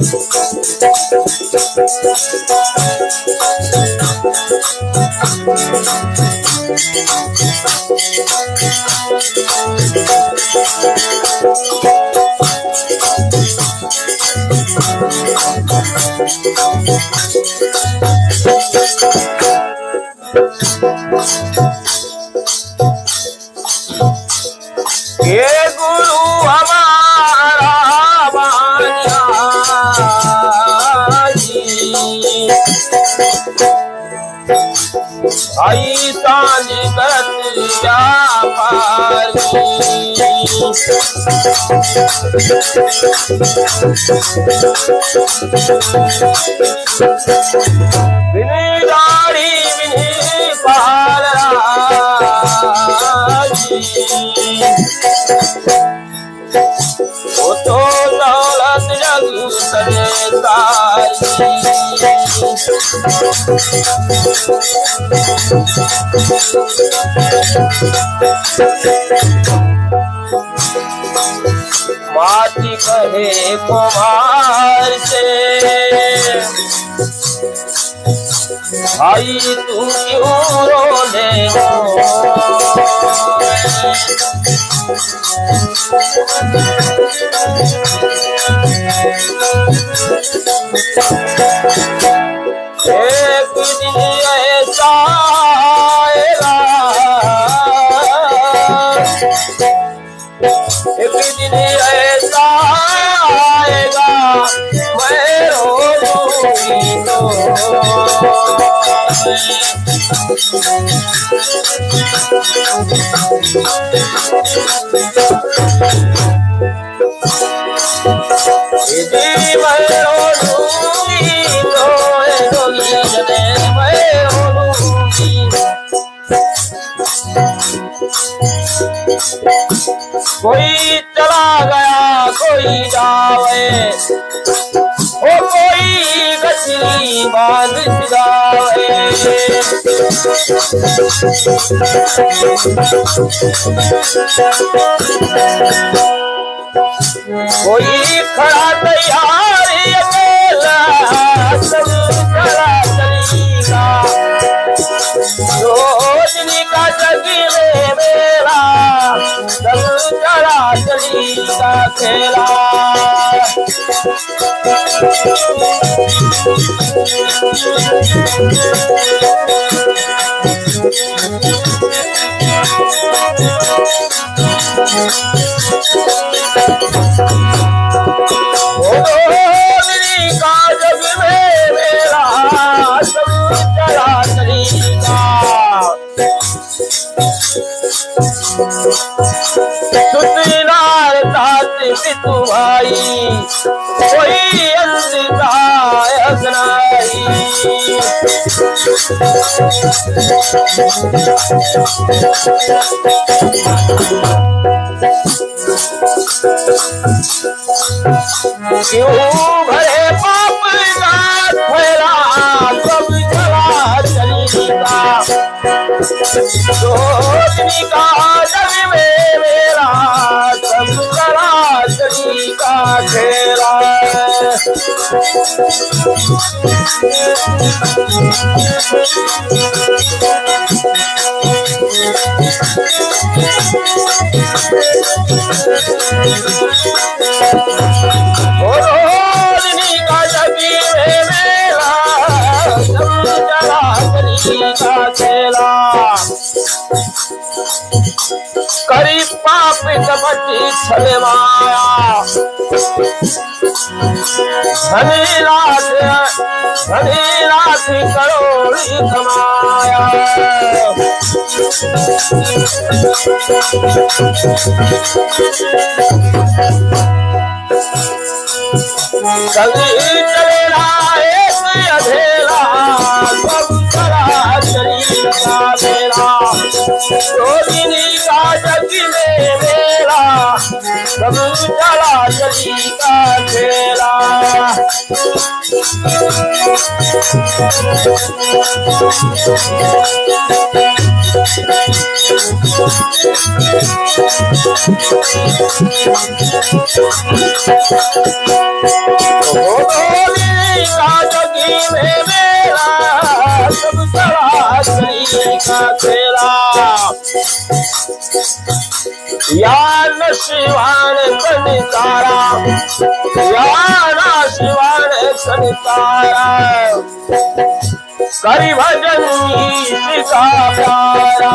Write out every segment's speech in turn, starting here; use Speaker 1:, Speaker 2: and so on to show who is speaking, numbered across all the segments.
Speaker 1: ये गुरु हमारा बानिया जी, आई सांझ करत व्यापार बिनी दाढ़ी बिनी पाल वो तो दौलत जग सजे माटी कहे कुमार से भाई तू क्यों रोने हो, एक दिन ऐसा आएगा, एक दिन ऐसा आएगा मैं रोऊंगी तो कोई चला गया कोई जावे, ओ कोई गछली बांध जावे, कोई खड़ा तैयार अकेला सब चला चलेगा, रोशनी का जगी में मेला सब चला चलेगा खेला। का जग में मेरा सब चला चलेगा, सुतनार तात पितु भाई कोई अंधकार नहीं, क्यों भरे पाप का फैला सब चला चलेगा, रोशनी का जग में मेरा सब चला चलेगा खेला। रोशनी का जगी में मेरा सब चला चलेगा खेला, करी पाप कपटी छले माया, धनी लाख करोड़ी कमाया, कभी चलेला एक अधेला सब चला चलेगा मेरा, रोशनी का जग में मेरा सब चला चली का खेला। जगी में मेरा सब चला चली का खेला। यान शिवान संतारा, याना शिवान संतारा, करी भजन ईशिका प्यारा।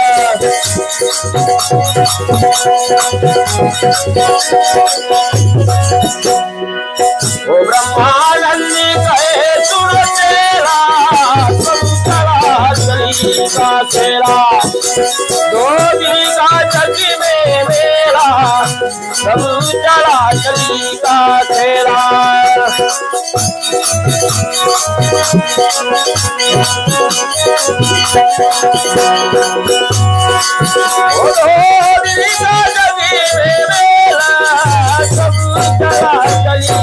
Speaker 1: ओ ब्रह्मानंद कहे सुर तेरा, सब चला चली का खेला। जोगी का जगी में मेरा सब चला चली का खेला। जोगी का जगी में मेरा सब चला चली